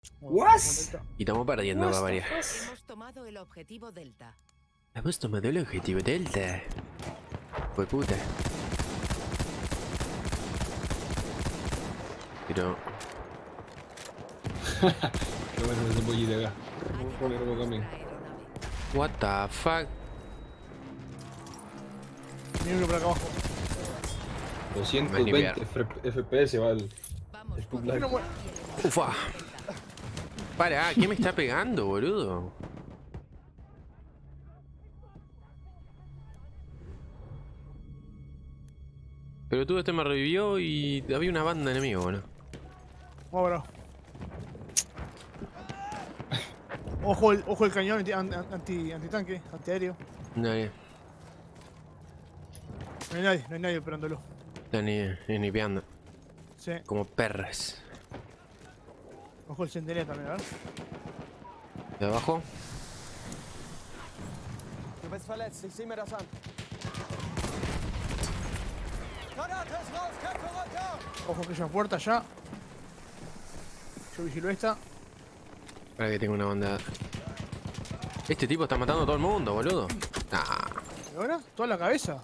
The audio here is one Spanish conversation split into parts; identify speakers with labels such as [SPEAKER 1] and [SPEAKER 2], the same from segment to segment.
[SPEAKER 1] ¿What?
[SPEAKER 2] Y estamos perdiendo, va varias.
[SPEAKER 3] Hemos tomado el objetivo Delta.
[SPEAKER 2] Hemos tomado el objetivo Delta. Fue puta. Pero...
[SPEAKER 4] Qué bueno ese pollito acá.
[SPEAKER 2] What the fuck?
[SPEAKER 5] Viene uno por acá abajo.
[SPEAKER 4] 220 FPS va el
[SPEAKER 3] Vamos,
[SPEAKER 4] Spuk Live.
[SPEAKER 2] Ufa. Para, ¿quién me está pegando, boludo? Pero todo este me revivió y había una banda enemiga, boludo.
[SPEAKER 5] Vamos, bro. Ojo el cañón antitanque, antiaéreo.
[SPEAKER 2] Nadie.
[SPEAKER 5] No hay nadie esperándolo.
[SPEAKER 2] Están ni peando.
[SPEAKER 5] Sí.
[SPEAKER 2] Como perras.
[SPEAKER 5] Ojo el centinela también, a ver.
[SPEAKER 2] ¿De abajo?
[SPEAKER 6] Du bist verletzt, ich sehe mir das an. Granate ist raus, Köpfe runter!
[SPEAKER 5] Ojo aquella puerta ya. Yo vigilo esta.
[SPEAKER 2] Para que tenga una banda. Este tipo está matando a todo el mundo, boludo. Nah.
[SPEAKER 5] ¿Y ahora? Toda la cabeza.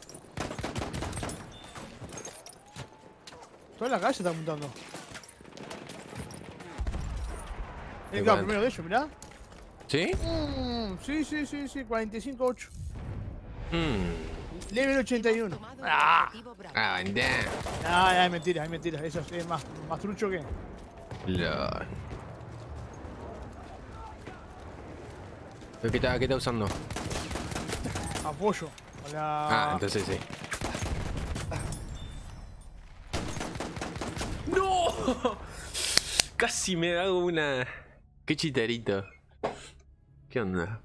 [SPEAKER 5] Toda la cabeza está apuntando. El
[SPEAKER 2] Igual.
[SPEAKER 5] primero de ellos, mirá.
[SPEAKER 2] ¿Sí?
[SPEAKER 5] Sí, 45-8.
[SPEAKER 2] Mmm.
[SPEAKER 5] Level 81.
[SPEAKER 3] Tomado el
[SPEAKER 5] Ah,
[SPEAKER 3] objetivo Bravo.
[SPEAKER 2] Ah, damn.
[SPEAKER 5] hay mentiras. Eso es más trucho que.
[SPEAKER 2] LOL. ¿Pero qué está usando?
[SPEAKER 5] Apoyo.
[SPEAKER 2] Ah, entonces sí. ¡No! Casi me hago una... Qué chiterito. ¿Qué onda?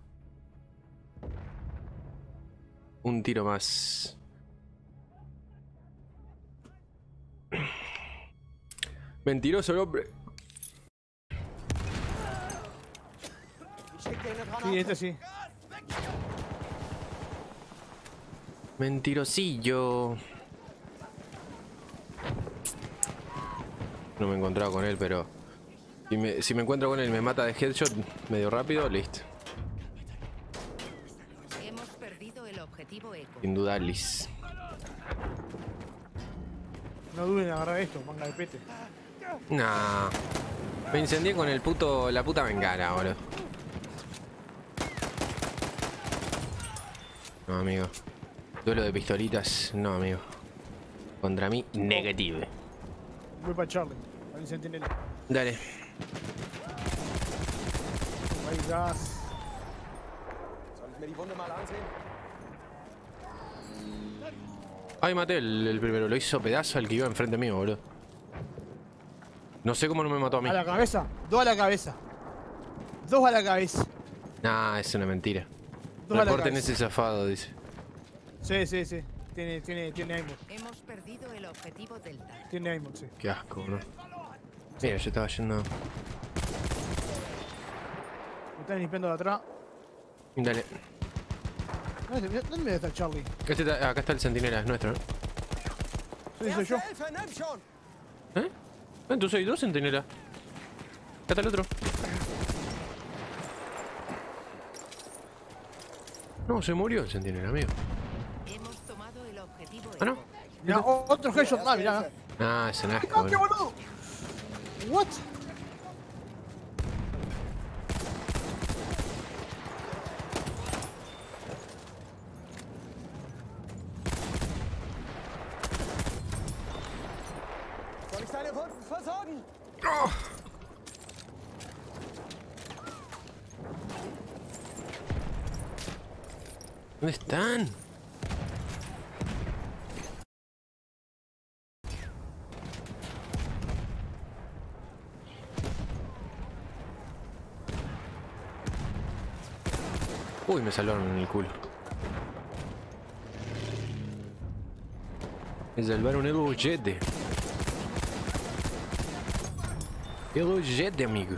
[SPEAKER 2] Un tiro más. Mentiroso el hombre.
[SPEAKER 6] Ich schick dir eine
[SPEAKER 5] Sí,
[SPEAKER 6] Granate.
[SPEAKER 5] este sí.
[SPEAKER 2] Mentirosillo. No me he encontrado con él, pero... Si me encuentro con él y me mata de headshot medio rápido, listo.
[SPEAKER 3] Hemos perdido el objetivo Eco.
[SPEAKER 2] Sin duda, Liz.
[SPEAKER 5] No duden en agarrar esto, manga de pete.
[SPEAKER 2] Nah. Me incendié con la puta bengala, boludo. No, amigo. Duelo de pistolitas, no, amigo. Contra mí, negative.
[SPEAKER 5] Voy para Charlie, para el centinela.
[SPEAKER 2] Dale.
[SPEAKER 5] Hay gas.
[SPEAKER 6] Soll ich mir die Wunde mal ansehen?
[SPEAKER 2] Ay, maté el primero. Lo hizo pedazo al que iba enfrente mío, boludo. No sé cómo no me mató a mí.
[SPEAKER 5] ¿A la cabeza? Dos a la cabeza. Dos a la cabeza.
[SPEAKER 2] Nah, es una mentira.
[SPEAKER 5] Dos a la
[SPEAKER 2] Reporten
[SPEAKER 5] cabeza.
[SPEAKER 2] ese zafado, dice.
[SPEAKER 5] Sí. Tiene aimbot.
[SPEAKER 3] Hemos perdido el objetivo Delta.
[SPEAKER 5] Tiene aimbot, sí.
[SPEAKER 2] Qué asco, boludo. Mira, yo estaba yendo...
[SPEAKER 5] Me están limpiando de atrás.
[SPEAKER 2] Dale.
[SPEAKER 5] ¿Dónde está Charlie?
[SPEAKER 2] Acá está el centinela, es nuestro, ¿no?
[SPEAKER 5] Soy yo.
[SPEAKER 6] Erste Hilfe, nimm schon!
[SPEAKER 2] ¿Eh? Entonces hay dos centinelas. Acá está el otro. No, se murió el centinela, amigo.
[SPEAKER 3] Hemos tomado el objetivo Eco.
[SPEAKER 2] Ah, no.
[SPEAKER 5] Mirá, otro headshot más, mirá.
[SPEAKER 2] Ah, es un asco,
[SPEAKER 5] ¡Cambio,
[SPEAKER 2] boludo.
[SPEAKER 5] boludo! What?
[SPEAKER 6] Soll ich deine Wunden versorgen?
[SPEAKER 2] ¿Dónde están? Uy, me salvaron en el culo. Me salvaron el ojete. El ojete, amigo.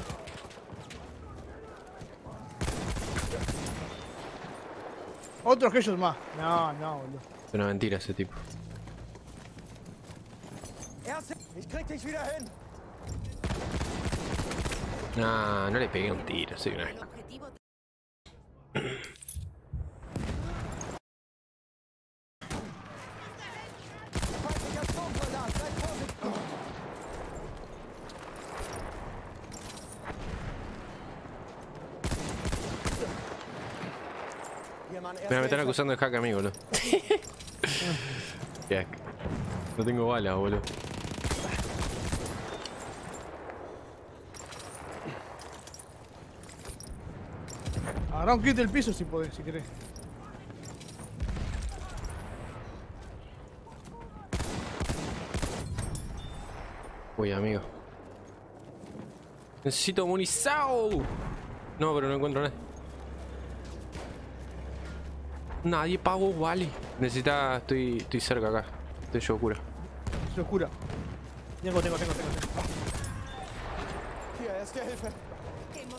[SPEAKER 5] Otro headshot más. No, boludo.
[SPEAKER 2] Es una mentira ese tipo.
[SPEAKER 6] Erste, ich krieg dich wieder hin!
[SPEAKER 2] Nah, no le pegué un tiro, soy un
[SPEAKER 3] El
[SPEAKER 2] asco.
[SPEAKER 3] objetivo
[SPEAKER 6] Feindlicher Sturmsoldat, seid vorsichtig! Hier, Mann,
[SPEAKER 2] Me están
[SPEAKER 6] Hilfe.
[SPEAKER 2] acusando de hack a mí, boludo. Qué asco. No tengo balas, boludo.
[SPEAKER 5] Agarrá un kit del piso si podés, si querés.
[SPEAKER 2] Uy, amigo. Necesito munizao. No, pero no encuentro nada. Nadie pagó, vale. Necesita... Estoy cerca acá. Estoy yo cura.
[SPEAKER 5] Se oscura. Tengo.
[SPEAKER 6] Hier, erste Hilfe.
[SPEAKER 3] hemos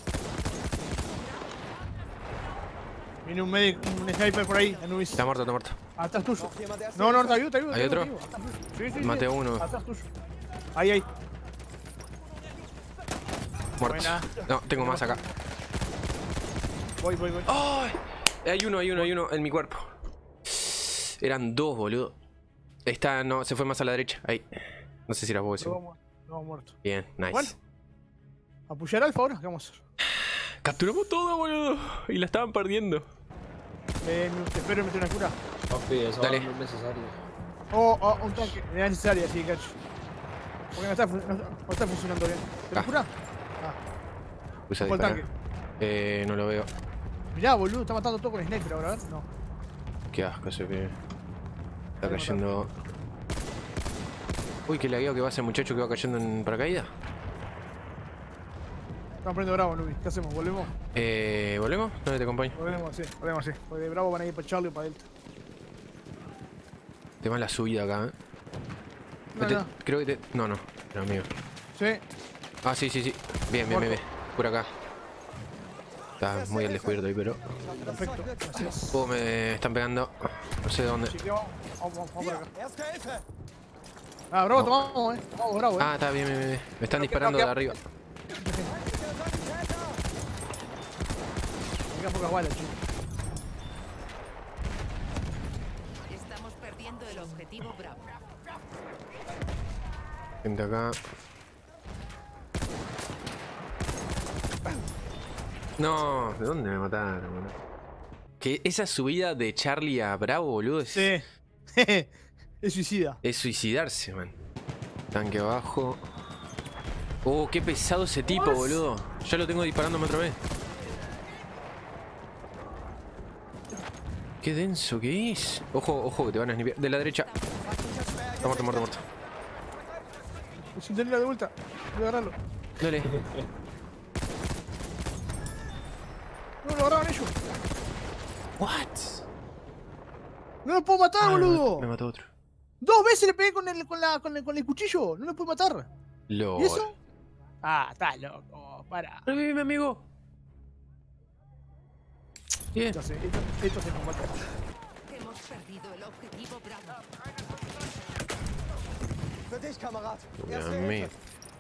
[SPEAKER 5] Viene un medic, un sniper por ahí, Anubis.
[SPEAKER 2] Está muerto, está muerto.
[SPEAKER 5] Atrás tuyo.
[SPEAKER 6] Noch jemand erste
[SPEAKER 5] No,
[SPEAKER 6] Hilfe?
[SPEAKER 5] te ayudo, te ayudo.
[SPEAKER 2] ¿Hay
[SPEAKER 5] te
[SPEAKER 2] otro?
[SPEAKER 5] ayudo, atrás tuyo. Sí, sí,
[SPEAKER 2] Maté a uno.
[SPEAKER 5] Atrás tuyo. Ahí.
[SPEAKER 2] Muerto.
[SPEAKER 5] Buena.
[SPEAKER 2] No, tengo más acá.
[SPEAKER 5] Voy.
[SPEAKER 2] ¡Ay! Hay uno en mi cuerpo. Eran dos, boludo. Esta no, se fue más a la derecha. Ahí. No sé si la puedo decir.
[SPEAKER 5] No, muerto.
[SPEAKER 2] Bien, nice.
[SPEAKER 5] Bueno. ¿Apoyar alfa ahora? ¿Qué vamos a hacer?
[SPEAKER 2] Capturamos todo, boludo. Y la estaban perdiendo.
[SPEAKER 5] Te espero y meter una cura.
[SPEAKER 4] Papi, esa
[SPEAKER 2] Dale.
[SPEAKER 4] bala no es necesaria.
[SPEAKER 5] Un tanque. Era necesaria, sí, cacho. Porque no está funcionando bien. ¿Te
[SPEAKER 2] Ah.
[SPEAKER 5] la cura?
[SPEAKER 2] Puse a
[SPEAKER 5] ¿Cuál
[SPEAKER 2] disparar.
[SPEAKER 5] tanque?
[SPEAKER 2] No lo veo.
[SPEAKER 5] Mirá, boludo, está matando todo con sniper ahora, a ver. No.
[SPEAKER 2] Qué asco ese pibe. Está cayendo. Uy, qué lagueo que va ese muchacho que va cayendo en paracaídas.
[SPEAKER 5] Estamos poniendo bravo, Nubi. ¿Qué hacemos? ¿Volvemos?
[SPEAKER 2] ¿Volvemos? ¿Dónde te acompaño?
[SPEAKER 5] Volvemos, sí. Porque de bravo van a ir para Charlie o para Delta.
[SPEAKER 2] Tema la subida acá,
[SPEAKER 5] No, no.
[SPEAKER 2] Creo que te. No, era amigo.
[SPEAKER 5] Sí.
[SPEAKER 2] Ah, sí. Bien. Por acá. Está muy al descubierto ahí, pero.
[SPEAKER 5] Perfecto. Gracias.
[SPEAKER 2] Oh, me están pegando. No sé de dónde.
[SPEAKER 5] Chiqueo. Vamos por acá.
[SPEAKER 6] Erste Hilfe.
[SPEAKER 5] Ah, bravo,
[SPEAKER 2] No.
[SPEAKER 5] tomamos, Vamos, bravo,
[SPEAKER 2] Ah, está bien. Me están disparando
[SPEAKER 5] ok.
[SPEAKER 2] de arriba.
[SPEAKER 6] Feindlicher Sanitäter.
[SPEAKER 5] Me quedan pocas balas, chico.
[SPEAKER 3] Estamos perdiendo el objetivo Bravo.
[SPEAKER 2] Gente acá. No, ¿de dónde me mataron, boludo? Que esa subida de Charlie a Bravo, boludo, es,
[SPEAKER 5] Sí. Es suicida.
[SPEAKER 2] es suicidarse, man. Tanque abajo. Oh, qué pesado ese tipo, boludo. Ya lo tengo disparándome otra vez. Qué denso que es. Ojo, que te van a snipear. De la derecha. Está muerto.
[SPEAKER 5] Sin tenerla de vuelta. Voy a agarrarlo.
[SPEAKER 2] Dale.
[SPEAKER 5] No, lo agarraron ellos.
[SPEAKER 2] What?
[SPEAKER 5] No lo puedo matar, boludo.
[SPEAKER 2] Me mató otro.
[SPEAKER 5] 2 veces le pegué con el cuchillo. No lo puedo matar.
[SPEAKER 2] LOL.
[SPEAKER 5] ¿Y eso? Ah, estás loco. Para.
[SPEAKER 2] Revive, mi amigo. Bien.
[SPEAKER 5] Esto se combate.
[SPEAKER 3] Hemos perdido el objetivo Bravo.
[SPEAKER 6] Für dich, Kamerad.
[SPEAKER 2] Dios
[SPEAKER 6] Erste
[SPEAKER 2] mío.
[SPEAKER 6] Hilfe.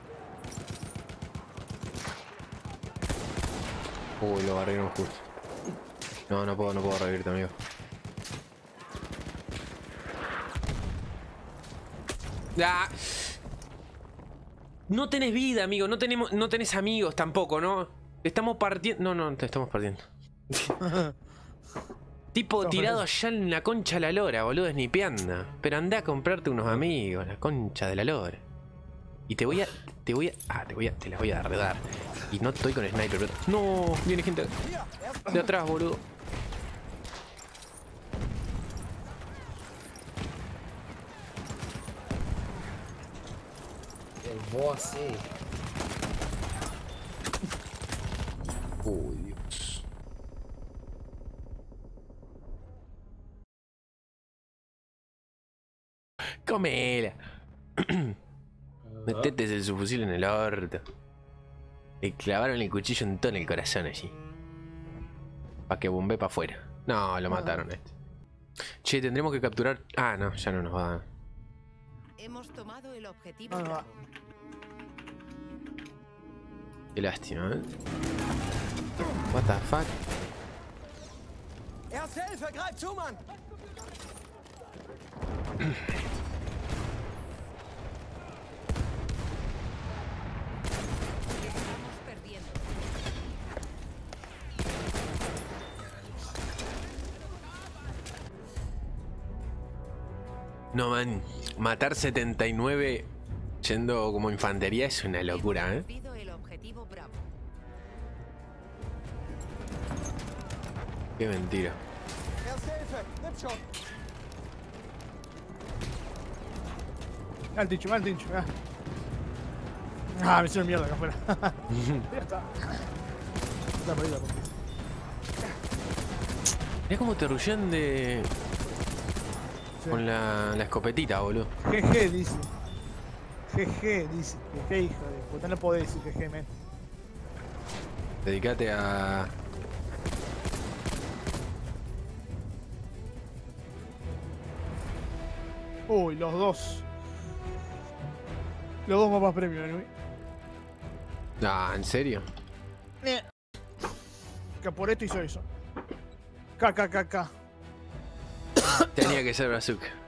[SPEAKER 2] Uy, lo barrieron justo. No puedo revivirte, amigo. ¡Ah! No tenés vida, amigo. No tenés amigos tampoco, ¿no? Estamos partiendo. No, te estamos perdiendo. Tipo
[SPEAKER 5] Estamos
[SPEAKER 2] tirado
[SPEAKER 5] perdiendo.
[SPEAKER 2] allá en la concha de la lora, boludo, snipeando. Pero andá a comprarte unos amigos, la concha de la lora. Y te las voy a dar. Y no estoy con sniper, pero... No, viene gente
[SPEAKER 6] Hier, erste
[SPEAKER 2] de atrás, boludo.
[SPEAKER 4] Eu vou assim.
[SPEAKER 2] Uy, Dios. Comela. Metete el subfusil en el orto. Le clavaron el cuchillo en todo en el corazón allí. Pa' que bombee para afuera. No, lo mataron a este. Che, tendremos que capturar... Ah, no, ya no nos va a dar.
[SPEAKER 3] Hemos tomado el objetivo
[SPEAKER 5] Ah,
[SPEAKER 3] Bravo.
[SPEAKER 2] Qué lástima, ¿eh? What the fuck?
[SPEAKER 6] Erste Hilfe, greif zu, Mann!
[SPEAKER 3] Estamos perdiendo.
[SPEAKER 2] No, man. Matar 79 yendo como infantería es una locura, ¿eh?
[SPEAKER 3] Perdido el objetivo Bravo.
[SPEAKER 2] Qué mentira.
[SPEAKER 6] Erste Hilfe, nimm schon!
[SPEAKER 5] Mira el tincho, mira el tincho, mira. Ah, me hicieron mierda acá afuera. Ya está. Está perdida, por favor.
[SPEAKER 2] Mirá cómo te rushean de...
[SPEAKER 5] Sí.
[SPEAKER 2] con la escopetita, boludo.
[SPEAKER 5] GG dice. GG dice. GG, hijo de puta. No podés decir GG, men.
[SPEAKER 2] Dedicate a...
[SPEAKER 5] Uy, los dos. Los dos mapas premium, anyway.
[SPEAKER 2] Ah, ¿en serio?
[SPEAKER 5] Que por esto hizo eso. KKKK.
[SPEAKER 2] Tenía que ser Bazooka.